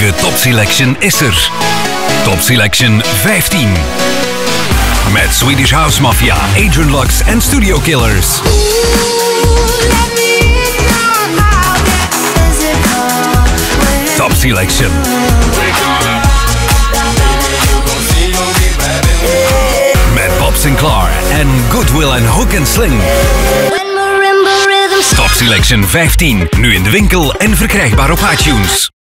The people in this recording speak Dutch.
De TOPselection is er. TOPselection 15. Met Swedish House Mafia, Adrian Lux en Studio Killers. TOPselection. Met Bob Sinclar en Goodwill en Hook and Sling. TOPselection 15, nu in de winkel en verkrijgbaar op iTunes.